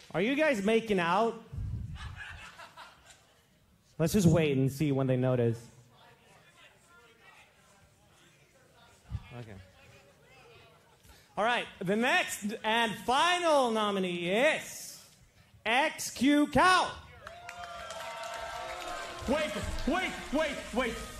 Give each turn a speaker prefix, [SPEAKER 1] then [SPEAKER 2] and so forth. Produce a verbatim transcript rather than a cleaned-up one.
[SPEAKER 1] Are you guys making out? Let's just wait and see when they notice. Okay. All right, the next and final nominee is xQc.
[SPEAKER 2] Wait, wait, wait, wait.